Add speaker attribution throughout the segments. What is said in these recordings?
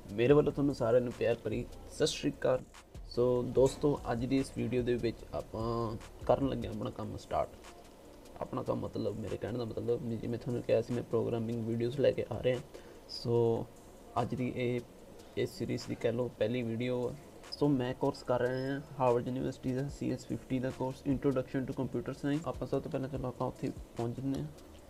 Speaker 1: मेरे वालों तुहानू सारिਆਂ ਨੂੰ प्यार भरी सत श्री अकाल। सो दोस्तों अज की इस वीडियो के विच आपां करन लगे अपना काम स्टार्ट। अपना काम मतलब मेरे कहने का मतलब जिवें तुहानू कहा सी मैं प्रोग्रामिंग वीडियोज़ लैके आ रहे हैं। सो अज की इस सीरीज़ की कह लो पहली वीडियो। सो मैं कोर्स कर रहे हैं हार्वर्ड यूनिवर्सिटी का CS50 का course introduction to computer science. आप सब तो पहले चलो आप उत्थे पहुँच जन्ने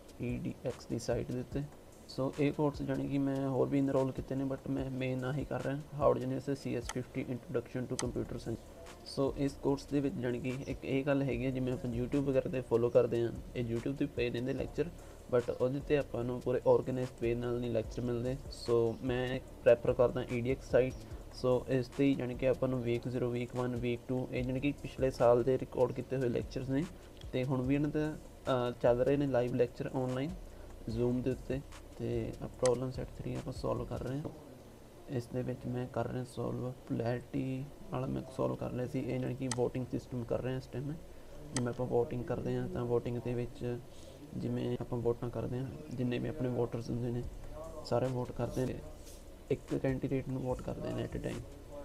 Speaker 1: EDX की साइट के उत्ते। सो ये कोर्स जानी कि मैं होर भी इनरोल किए हैं बट मैं मेन ना ही कर रहा Harvard university CS50 introduction to computer science. So इस कोर्स के जानी कि एक ये गल हैगी जिवें आप यूट्यूब वगैरह पर फॉलो करते हैं ये यूट्यूब पर पे रहते लैक्चर बट वो आपको पूरे ऑर्गेनाइज वे नहीं लैक्चर मिलते। सो मैं प्रैफर करदा EDX साइट। सो इस जानी कि आपको वीक 0 वीक 1 वीक 2 ये जानी कि पिछले साल के रिकॉर्ड किए हुए लैक्चर्स ने तो हुण भी इन्हां चल रहे हैं लाइव लैक्चर ऑनलाइन जूम के उत्ते। तो प्रॉब्लम सैट 3 आप सॉल्व कर रहे हैं। इस दे विच मैं कर रहा सॉल्व पोलैरिटी वाला मैं सॉल्व कर लिया सी। जानी कि वोटिंग सिस्टम कर रहे हैं इस टाइम जिवें आप वोटिंग करते हैं तो वोटिंग के विच जिवें आप वोटां करते हैं जिन्ने भी अपने वोटर्स होंदे ने सारे वोट करते हैं एक कैंडीडेट नूं वोट करते हैं एट ए टाइम।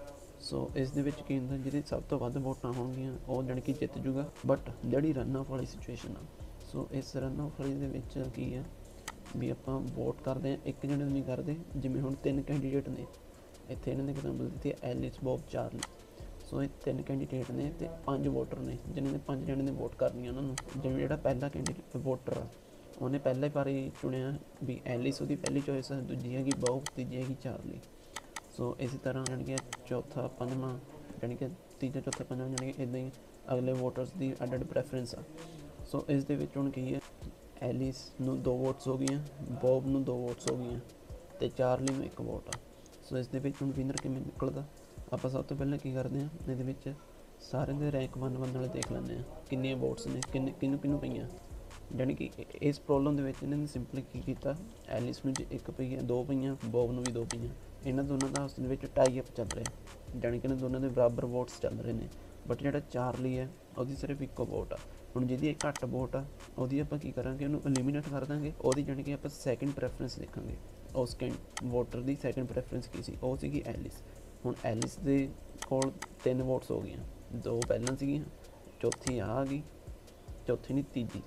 Speaker 1: सो इस दे विच की हुंदा जिहदी सब तो वध वोटां होणगीਆਂ ਉਹ जानी कि जित जूगा बट जिहड़ी रन ऑफ वाली सिचुएशन आ। सो इस रन ऑफ वाली दे विच की है भी आप वोट करते हैं एक जने नहीं करते जिमें हम 3 कैंडीडेट ने इतने इन्होंने एग्जाम्पल दी एलिस बॉब चार्ली। सो ये 3 कैंडीडेट ने तो 5 वोटर ने जिन्होंने 5 जने ने वोट करनी उन्होंने जिवें जो पहला कैंडीडेट वोटर आ उन्हें पहले बारी चुनिया भी एलिस उसकी पहली चॉइस है दूजी हैगी बॉब तीजी हैगी चार्ली। सो इसी तरह जानी कि चौथा पंजवां जानी कि तीजा चौथा पंजवां जानी कि इदां ही अगले वोटर्स की अड प्रैफरेंस आ। सो इस दे विच हुण की है एलिस नूं 2 वोट्स हो गई बॉब नूं 2 वोट्स हो गई तो चार्ली में 1 वोट आ। सो इस दे विच हुण विनर किवें निकलदा आप सब तो पहले की करते हैं इहदे विच सारे दे रैंक 1 वाले देख लैंदे किन्नियां वोट्स ने किन्नू किन्नू पईयां। जानी कि इस प्रॉब्लम दे विच इन्हां सिंपली की कीता एलिस नूं 1 पई है 2 पईयां बॉब नूं भी 2 पईयां इन्हां दोनों का उस दे विच टाई अप चल रहा जानी कि इन्हां दोनों के बराबर वोट्स चल रहे हैं। बट जिहड़ा चार्ली है उसकी सिर्फ 1 वोट आ। हुण जिहदी घट वोट आ ਉਹਦੀ ਆਪਾਂ ਕੀ ਕਰਾਂਗੇ ਉਹਨੂੰ एलिमिनेट कर ਦਾਂਗੇ ਉਹਦੀ ਜਾਣੀ कि ਆਪਾਂ सैकेंड प्रैफरेंस ਦੇਖਾਂਗੇ उस वोटर की सैकेंड प्रैफरेंस की सी ਉਹ ਸੀਗੀ एलिस। हुण एलिस ਦੇ ਕੋਲ 3 वोट्स हो गई 2 ਪਹਿਲਾਂ ਸੀਗੀਆਂ चौथी आ गई चौथी नहीं तीजी।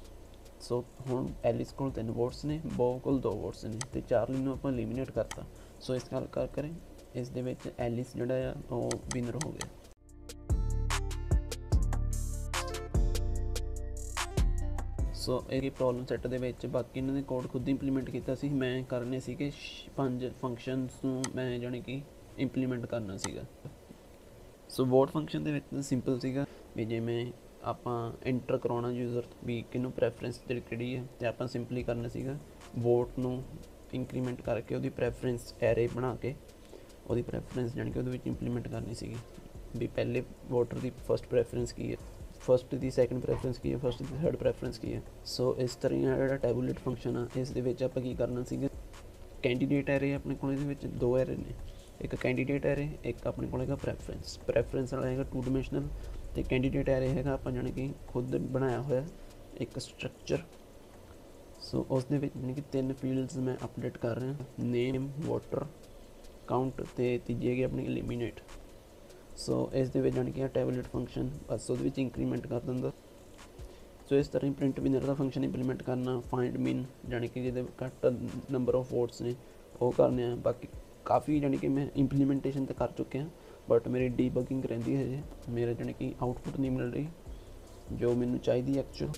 Speaker 1: सो हुण एलिस कोल 3 वोट्स ने बॉब कोल 2 वोट्स ने तो चार्ली ਨੂੰ ਆਪਾਂ एलिमिनेट करता। सो इस गल कर इस दे विच एलिस ਜਿਹੜਾ ਆ ਉਹ विनर हो गया। सो ये प्रॉब्लम सैट के बाकी इन्होंने कोड खुद इंप्लीमेंट किया सी मैं करने सी 5 फंक्शनस मैं जानी कि इंप्लीमेंट करना सीगा। सो वोट फंक्शन के सिंपल सीगा भी जिवें आप एंटर करवाना यूजर भी किनू प्रैफरेंस जी है तो आप सिंपली करना सीगा वोट नू इंक्रीमेंट करके वो प्रैफरेंस एरे बना के वो प्रैफरेंस जानी कि वो इंप्लीमेंट करनी सी भी पहले वोटर की फर्स्ट प्रैफरेंस की है फर्स्ट की सैकेंड प्रैफरेंस की है फर्स्ट की थर्ड प्रैफरेंस की है। सो इस तरह जो टैबूलेट फंक्शन आ इस आप करना सीगा कैंडीडेट एरे अपने को 2 एरे ने एक कैंडीडेट एरे एक अपने को प्रैफरेंस वाला है 2 डिमेंशनल तो कैंडीडेट एरे है आप जाने कि खुद बनाया हुआ एक स्ट्रक्चर। सो उस जाने कि 3 फील्ड्स मैं अपडेट कर रहा नेम वोटर काउंट तो तीजी है अपनी एलिमिनेट। सो इस जानी कि टैबलेट फंक्शन बस वो इंक्रीमेंट कर दिंदा। सो इस तरह प्रिंट विनर का फंक्शन इंप्लीमेंट करना फाइंड मिन जानी कि जिहदे घट नंबर ऑफ वोट्स ने वो करने बाकी काफ़ी जानी कि मैं इंप्लीमेंटेशन तो कर चुके हैं बट मेरी डीबगिंग रहिंदी है हजे मेरे जानी कि आउटपुट नहीं मिल रही जो मैनू चाहिए एक्चुअल।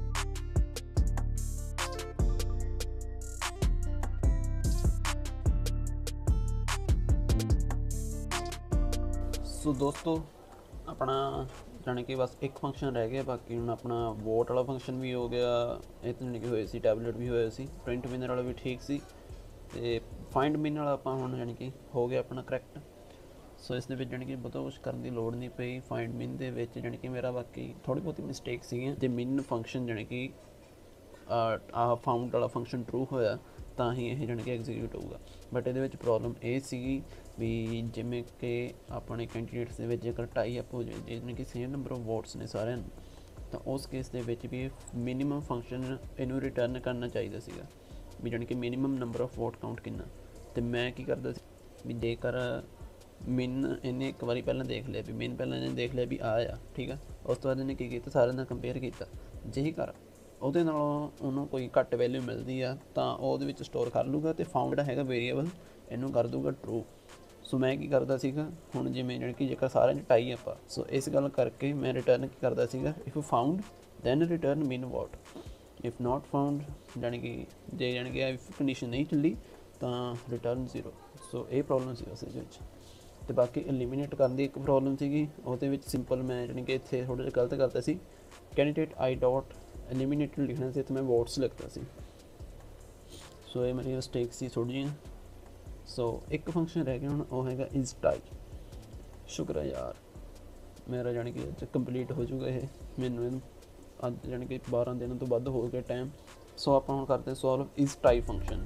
Speaker 1: सो दोस्तों अपना जाने कि बस एक फंक्शन रह गया बाकी हम अपना वोट वाला फंक्शन भी हो गया ये तो जाने कि होए सी टैबलेट भी होया सी प्रिंट विनर वाला भी ठीक सी ते फाइंड मिन वाला आपां हुण जानी कि हो गया अपना करैक्ट। सो इस दे विच जानी कि बहुत कुछ करने की लोड़ नहीं पई फाइंड मिन दे विच जानी कि मेरा बाकी थोड़ी बहुत मिसटेक सी ते मिन फंक्शन जानी कि फाउंड वाला फंक्शन ट्रू होया ਤਾਂ ਹੀ ਇਹ ਜਾਣੀ ਕਿ ਐਗਜ਼ੀਕਿਊਟ ਹੋਊਗਾ बट ये प्रॉब्लम ये सी भी जिमें कि अपने कैंडीडेट्स के जेकर टाई अप हो जाए जिन्हें कि सेम नंबर ऑफ वोट्स ने सारे तो उस केस के भी मिनीमम फंक्शन इनू रिटर्न करना चाहिए सीगा भी जानी कि minimum number of vote count कितना तो मैं की करता भी जेकर मिन इन्हें एक बार पहले देख लिया भी मिन पहले इन्हें देख लिया भी आ ठीक है, उस तो बाद इन्हें की किया सारे नाल कंपेयर किया, जेकर ਉਹਦੇ ਨਾਲੋਂ ਉਹਨੂੰ ਕੋਈ ਘੱਟ ਵੈਲਿਊ ਮਿਲਦੀ ਆ ਤਾਂ ਉਹਦੇ ਵਿੱਚ ਸਟੋਰ ਕਰ ਲੂਗਾ ਅਤੇ ਫਾਊਂਡ ਜਿਹੜਾ ਹੈਗਾ ਵੇਰੀਏਬਲ ਇਹਨੂੰ ਕਰ ਦੂਗਾ ਟਰੂ। ਸੋ ਮੈਂ ਕੀ ਕਰਦਾ ਸੀਗਾ ਹੁਣ ਜਿਵੇਂ ਜਾਣੀ ਕਿ ਜੇਕਰ ਸਾਰਿਆਂ 'ਚ ਟਾਈ ਆਪਾਂ, ਸੋ ਇਸ ਗੱਲ ਕਰਕੇ ਮੈਂ ਰਿਟਰਨ ਕੀ ਕਰਦਾ ਸੀਗਾ if found then return min what, if not found ਜਾਣੀ ਕਿ ਜੇ ਜਾਣੀ ਕਿ ਇਫ ਕੰਡੀਸ਼ਨ ਨਹੀਂ ਚੱਲੀ ਤਾਂ ਰਿਟਰਨ 0। ਸੋ ਇਹ ਪ੍ਰੋਬਲਮ ਸੀ ਉਸ ਵਿੱਚ। ਅਤੇ ਬਾਕੀ ਐਲੀਮੀਨੇਟ ਕਰਨ ਦੀ ਇੱਕ ਪ੍ਰੋਬਲਮ ਸੀਗੀ, ਉਹਦੇ ਵਿੱਚ ਸਿੰਪਲ ਮੈਂ ਜਾਣੀ ਕਿ ਇੱਥੇ ਥੋੜ੍ਹਾ ਜਿਹਾ ਗਲਤ ਕਰਦਾ ਸੀ, ਕੈਂਡੀਡੇਟ ਆਈ ਡੋਟ ਐਲੀਮੀਨੇਟਡ ਲਿਖਣਾ ਸੀ ਅਤੇ ਮੈਂ ਵੋਟਸ ਲਿਖਦਾ ਸੀ। ਸੋ ਇਹ ਮੇਰੀ ਮਿਸਟੇਕ ਸੀ ਥੋੜ੍ਹੀ ਜਿਹੀ। ਸੋ ਇੱਕ ਫੰਕਸ਼ਨ ਰਹਿ ਗਿਆ ਹੁਣ, ਉਹ ਹੈਗਾ ਇਜ਼ ਟਾਈ। ਸ਼ੁਕਰ ਹੈ ਯਾਰ ਮੇਰਾ ਜਾਣੀ ਕਿ ਅੱਜ ਕੰਪਲੀਟ ਹੋ ਜੂਗਾ ਇਹ, ਮੈਨੂੰ ਇਹਨੂੰ ਅੱਜ ਜਾਣੀ ਕਿ 12 ਦਿਨ ਤੋਂ ਵੱਧ ਹੋ ਗਿਆ ਟਾਈਮ। ਸੋ ਆਪਾਂ ਹੁਣ ਕਰਦੇ solve is tie function.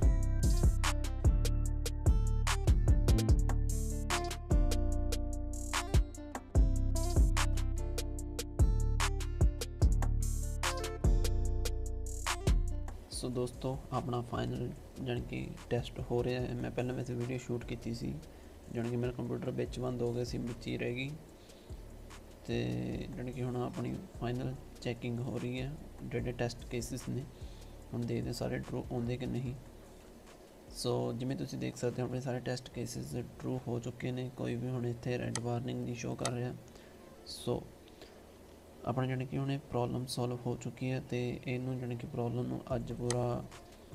Speaker 1: So ਦੋਸਤੋ ਆਪਣਾ ਫਾਈਨਲ ਜਾਣੀ ਕਿ ਟੈਸਟ ਹੋ ਰਿਹਾ ਹੈ। ਮੈਂ ਪਹਿਲਾਂ ਵੈਸੇ ਵੀਡੀਓ ਸ਼ੂਟ ਕੀਤੀ ਸੀ, ਜਾਣੀ ਕਿ ਮੇਰਾ ਕੰਪਿਊਟਰ ਵਿੱਚ ਬੰਦ ਹੋ ਗਿਆ ਸੀ, ਵਿੱਚ ਹੀ ਰਹਿ ਗਈ, ਅਤੇ ਜਾਣੀ ਕਿ ਹੁਣ ਆਪਣੀ ਫਾਈਨਲ ਚੈਕਿੰਗ ਹੋ ਰਹੀ ਹੈ। ਜਿਹੜੇ ਟੈਸਟ ਕੇਸਿਸ ਨੇ ਹੁਣ ਦੇਖਦੇ ਸਾਰੇ ਟਰੂ ਆਉਂਦੇ ਕਿ ਨਹੀਂ। ਸੋ ਜਿਵੇਂ ਤੁਸੀਂ ਦੇਖ ਸਕਦੇ ਹੋ ਆਪਣੇ ਸਾਰੇ ਟੈਸਟ ਕੇਸਿਸ ਟਰੂ ਹੋ ਚੁੱਕੇ ਨੇ, ਕੋਈ ਵੀ ਹੁਣ ਇੱਥੇ ਰੈੱਡ ਵਾਰਨਿੰਗ ਨਹੀਂ ਸ਼ੋ ਕਰ ਰਿਹਾ। ਸੋ ਆਪਣਾ ਜਾਣੀ ਕਿ ਹੁਣ ਇਹ ਪ੍ਰੋਬਲਮ ਸੋਲਵ ਹੋ ਚੁੱਕੀ ਹੈ, ਅਤੇ ਇਹਨੂੰ ਜਾਣੀ ਕਿ ਪ੍ਰੋਬਲਮ ਨੂੰ ਅੱਜ ਪੂਰਾ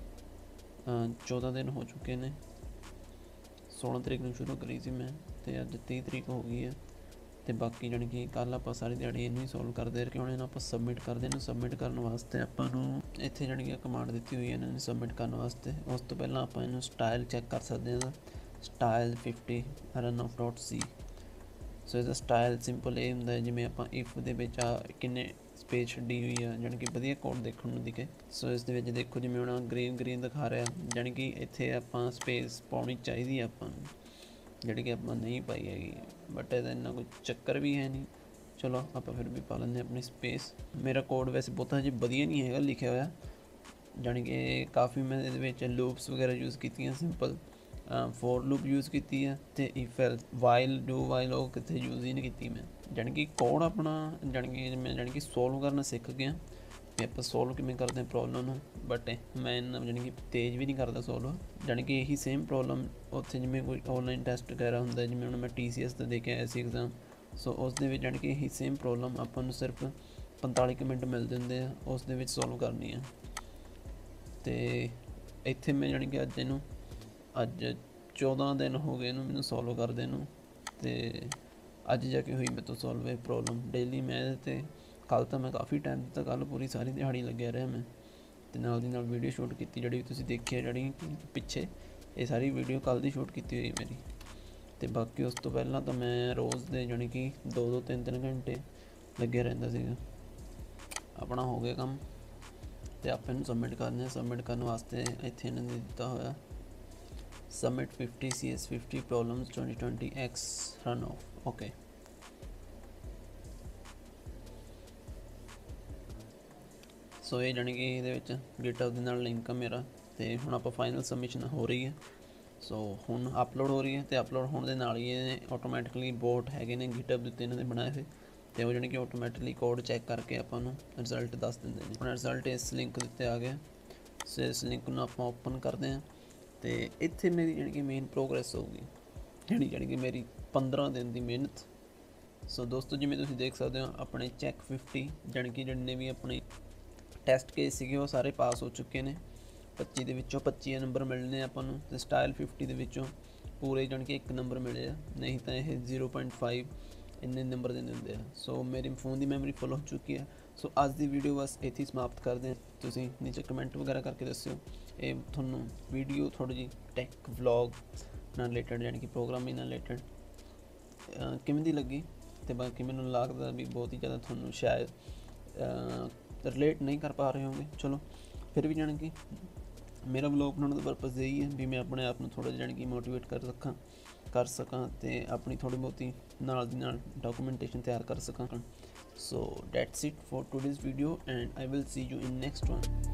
Speaker 1: 14 ਦਿਨ ਹੋ ਚੁੱਕੇ ਨੇ। 16 ਤਰੀਕ ਨੂੰ ਸ਼ੁਰੂ ਕਰੀ ਸੀ ਮੈਂ, ਅਤੇ ਅੱਜ 30 ਤਰੀਕ ਹੋ ਗਈ ਹੈ। ਅਤੇ ਬਾਕੀ ਜਾਣੀ ਕਿ ਕੱਲ੍ਹ ਆਪਾਂ ਸਾਰੀ ਦਿਹਾੜੀ ਇਹਨੂੰ ਹੀ ਸੋਲਵ ਕਰਦੇ ਰਹੇ, ਹੁਣ ਇਹਨੂੰ ਆਪਾਂ ਸਬਮਿਟ ਕਰਦੇ। ਇਹਨੂੰ ਸਬਮਿਟ ਕਰਨ ਵਾਸਤੇ ਆਪਾਂ ਨੂੰ ਇੱਥੇ ਜਾਣੀ ਕਿ ਕਮਾਂਡ ਦਿੱਤੀ ਹੋਈ ਹੈ ਇਹਨਾਂ ਨੇ ਸਬਮਿਟ ਕਰਨ ਵਾਸਤੇ। ਉਸ ਤੋਂ ਪਹਿਲਾਂ ਆਪਾਂ ਇਹਨੂੰ ਸਟਾਈਲ ਚੈੱਕ ਕਰ ਸਕਦੇ ਹਾਂ, ਸਟਾਈਲ 50 runoff.c। ਸੋ ਇਹਦਾ ਸਟਾਈਲ ਸਿੰਪਲ ਇਹ ਹੁੰਦਾ ਜਿਵੇਂ ਆਪਾਂ ਇਫ ਦੇ ਵਿੱਚ ਆ ਕਿੰਨੇ ਸਪੇਸ ਛੱਡੀ ਹੋਈ ਆ, ਜਾਣੀ ਕਿ ਵਧੀਆ ਕੋਡ ਦੇਖਣ ਨੂੰ ਦਿਖੇ। ਸੋ ਇਸ ਦੇ ਵਿੱਚ ਦੇਖੋ ਜਿਵੇਂ ਹੁਣ ਗ੍ਰੀਨ ਦਿਖਾ ਰਿਹਾ, ਜਾਣੀ ਕਿ ਇੱਥੇ ਆਪਾਂ ਸਪੇਸ ਪਾਉਣੀ ਚਾਹੀਦੀ ਆ ਆਪਾਂ ਨੂੰ, ਜਿਹੜੀ ਕਿ ਆਪਾਂ ਨਹੀਂ ਪਾਈ ਹੈਗੀ, ਬਟ ਇਹਦਾ ਇੰਨਾ ਕੋਈ ਚੱਕਰ ਵੀ ਹੈ ਨਹੀਂ। ਚਲੋ ਆਪਾਂ ਫਿਰ ਵੀ ਪਾ ਲੈਂਦੇ ਆਪਣੀ ਸਪੇਸ। ਮੇਰਾ ਕੋਡ ਵੈਸੇ ਬਹੁਤਾ ਜੀ ਵਧੀਆ ਨਹੀਂ ਹੈਗਾ ਲਿਖਿਆ ਹੋਇਆ, ਜਾਣੀ ਕਿ ਕਾਫੀ ਮੈਂ ਇਹਦੇ ਵਿੱਚ ਲੂਪਸ ਵਗੈਰਾ ਯੂਜ਼ ਕੀਤੀਆਂ, ਸਿੰਪਲ ਫੋਰ ਲੂਪ ਯੂਜ਼ ਕੀਤੀ ਹੈ, ਅਤੇ if else while do while ਉਹ ਕਿੱਥੇ ਯੂਜ਼ ਹੀ ਨਹੀਂ ਕੀਤੀ ਮੈਂ। ਜਾਣੀ ਕਿ ਕੋਡ ਆਪਣਾ ਜਾਣੀ ਕਿ ਸੋਲਵ ਕਰਨਾ ਸਿੱਖ ਗਿਆ ਵੀ ਆਪਾਂ ਸੋਲਵ ਕਿਵੇਂ ਕਰਦੇ ਹਾਂ ਪ੍ਰੋਬਲਮ ਨੂੰ, ਬਟ ਮੈਂ ਇੰਨਾ ਜਾਣੀ ਕਿ ਤੇਜ਼ ਵੀ ਨਹੀਂ ਕਰਦਾ ਸੋਲਵ। ਜਾਣੀ ਕਿ ਇਹੀ ਸੇਮ ਪ੍ਰੋਬਲਮ ਉੱਥੇ ਜਿਵੇਂ ਕੋਈ ਔਨਲਾਈਨ ਟੈਸਟ ਵਗੈਰਾ ਹੁੰਦਾ, ਜਿਵੇਂ ਹੁਣ ਮੈਂ TCS 'ਤੇ ਦੇ ਕੇ ਆਇਆ ਸੀ ਐਗਜ਼ਾਮ। ਸੋ ਉਸ ਦੇ ਵਿੱਚ ਜਾਣੀ ਕਿ ਇਹੀ ਸੇਮ ਪ੍ਰੋਬਲਮ ਆਪਾਂ ਨੂੰ ਸਿਰਫ 45 ਮਿੰਟ ਮਿਲਦੇ ਹੁੰਦੇ ਆ, ਉਸ ਦੇ ਵਿੱਚ ਸੋਲਵ ਕਰਨੀ ਆ। ਅਤੇ ਇੱਥੇ ਮੈਂ ਜਾਣੀ ਕਿ ਅੱਜ 14 ਦਿਨ ਹੋ ਗਏ ਇਹਨੂੰ ਮੈਨੂੰ ਸੋਲਵ ਕਰਦੇ ਨੂੰ, ਅਤੇ ਅੱਜ ਜਾ ਕੇ ਹੋਈ ਮੇਰੇ ਤੋਂ ਸੋਲਵ ਇਹ ਪ੍ਰੋਬਲਮ। ਡੇਲੀ ਮੈਂ ਇਹਦੇ 'ਤੇ ਕੱਲ੍ਹ ਤਾਂ ਮੈਂ ਕਾਫੀ ਟਾਈਮ ਦਿੱਤਾ, ਕੱਲ੍ਹ ਪੂਰੀ ਸਾਰੀ ਦਿਹਾੜੀ ਲੱਗਿਆ ਰਿਹਾ ਮੈਂ, ਅਤੇ ਨਾਲ ਦੀ ਨਾਲ ਵੀਡੀਓ ਸ਼ੂਟ ਕੀਤੀ, ਜਿਹੜੀ ਤੁਸੀਂ ਦੇਖੀ ਜਿਹੜੀ ਪਿੱਛੇ ਇਹ ਸਾਰੀ ਵੀਡੀਓ ਕੱਲ੍ਹ ਦੀ ਸ਼ੂਟ ਕੀਤੀ ਹੋਈ ਮੇਰੀ। ਅਤੇ ਬਾਕੀ ਉਸ ਤੋਂ ਪਹਿਲਾਂ ਤਾਂ ਮੈਂ ਰੋਜ਼ ਦੇ ਜਾਣੀ ਕਿ 2-2 3-3 ਘੰਟੇ ਲੱਗਿਆ ਰਹਿੰਦਾ ਸੀਗਾ। ਆਪਣਾ ਹੋ ਗਿਆ ਕੰਮ, ਅਤੇ ਆਪਾਂ ਇਹਨੂੰ ਸਬਮਿਟ ਕਰਨੇ ਆ। ਸਬਮਿਟ ਕਰਨ ਵਾਸਤੇ ਇੱਥੇ ਇਹਨਾਂ ਨੇ ਦਿੱਤਾ ਹੋਇਆ submit 50 CS50 problems 2020 X runoff। Okay, so ਇਹ ਜਾਣੀ ਕਿ ਇਹਦੇ ਵਿੱਚ GitHub ਦੇ ਨਾਲ ਲਿੰਕ ਆ ਮੇਰਾ, ਅਤੇ ਹੁਣ ਆਪਾਂ ਫਾਈਨਲ ਸਬਮਿਸ਼ਨ ਹੋ ਰਹੀ ਹੈ। ਸੋ ਹੁਣ ਅਪਲੋਡ ਹੋ ਰਹੀ ਹੈ, ਅਤੇ ਅਪਲੋਡ ਹੋਣ ਦੇ ਨਾਲ ਹੀ ਇਹ ਆਟੋਮੈਟਿਕਲੀ ਬੋਟ ਹੈਗੇ ਨੇ GitHub ਦੇ ਉੱਤੇ ਇਹਨਾਂ ਦੇ ਬਣਾਏ ਹੋਏ, ਅਤੇ ਉਹ ਜਾਣੀ ਕਿ ਆਟੋਮੈਟਿਕਲੀ ਕੋਡ ਚੈੱਕ ਕਰਕੇ ਆਪਾਂ ਨੂੰ ਰਿਜ਼ਲਟ ਦੱਸ ਦਿੰਦੇ ਨੇ। ਹੁਣ ਰਿਜ਼ਲਟ ਇਸ ਲਿੰਕ ਦੇ ਉੱਤੇ ਆ ਗਿਆ। ਸੋ ਇਸ ਲਿੰਕ ਨੂੰ ਆਪਾਂ ਓਪਨ ਕਰਦੇ ਹਾਂ, ਅਤੇ ਇੱਥੇ ਮੇਰੀ ਜਾਣੀ ਕਿ ਮੇਨ ਪ੍ਰੋਗਰੈਸ ਹੋਊਗੀ, ਜਾਣੀ ਕਿ ਮੇਰੀ 15 ਦਿਨ ਦੀ ਮਿਹਨਤ। ਸੋ ਦੋਸਤੋ ਜਿਵੇਂ ਤੁਸੀਂ ਦੇਖ ਸਕਦੇ ਹੋ ਆਪਣੇ ਚੈੱਕ 50 ਜਾਣੀ ਕਿ ਜਿੰਨੇ ਵੀ ਆਪਣੇ ਟੈਸਟ ਕੇਸ ਸੀਗੇ ਉਹ ਸਾਰੇ ਪਾਸ ਹੋ ਚੁੱਕੇ ਨੇ। 25 ਦੇ ਵਿੱਚੋਂ 25 ਨੰਬਰ ਮਿਲਣੇ ਆਪਾਂ ਨੂੰ, ਅਤੇ ਸਟਾਈਲ 50 ਦੇ ਵਿੱਚੋਂ ਪੂਰੇ ਜਾਣੀ ਕਿ 1 ਨੰਬਰ ਮਿਲੇ ਆ, ਨਹੀਂ ਤਾਂ ਇਹ 0.5 ਇੰਨੇ ਨੰਬਰ ਦੇ ਦਿੰਦੇ ਆ। ਸੋ ਮੇਰੀ ਫੋਨ ਦੀ ਮੈਮਰੀ ਫੁੱਲ ਹੋ ਚੁੱਕੀ ਹੈ। ਸੋ ਅੱਜ ਦੀ ਵੀਡੀਓ ਬਸ ਇੱਥੇ ਸਮਾਪਤ ਕਰਦੇ ਹਾਂ। ਤੁਸੀਂ ਨੀਚੇ ਕਮੈਂਟ ਵਗੈਰਾ ਕਰਕੇ ਦੱਸਿਓ ਇਹ ਤੁਹਾਨੂੰ ਵੀਡੀਓ ਥੋੜ੍ਹੀ ਜਿਹੀ ਟੈਕ ਵਲੌਗ ਨਾਲ ਰਿਲੇਟਡ ਜਾਣੀ ਕਿ ਪ੍ਰੋਗਰਾਮਿੰਗ ਨਾਲ ਰਿਲੇਟਡ ਕਿਵੇਂ ਦੀ ਲੱਗੀ, ਅਤੇ ਬਾਕੀ ਮੈਨੂੰ ਲੱਗਦਾ ਵੀ ਬਹੁਤ ਹੀ ਜ਼ਿਆਦਾ ਤੁਹਾਨੂੰ ਸ਼ਾਇਦ ਰਿਲੇਟ ਨਹੀਂ ਕਰ ਪਾ ਰਹੇ ਹੋਗੇ। ਚਲੋ ਫਿਰ ਵੀ ਜਾਣੀ ਕਿ ਮੇਰਾ ਵਲੌਗ ਬਣਾਉਣ ਦਾ ਪਰਪਸ ਇਹੀ ਹੈ ਵੀ ਮੈਂ ਆਪਣੇ ਆਪ ਨੂੰ ਥੋੜ੍ਹਾ ਜਿਹਾ ਜਾਣੀ ਕਿ ਮੋਟੀਵੇਟ ਕਰ ਸਕਾਂ ਅਤੇ ਆਪਣੀ ਥੋੜ੍ਹੀ ਬਹੁਤੀ ਨਾਲ ਦੀ ਨਾਲ ਡਾਕੂਮੈਂਟੇਸ਼ਨ ਤਿਆਰ ਕਰ ਸਕਾਂ। So that's it for today's video, and I will see you in next one.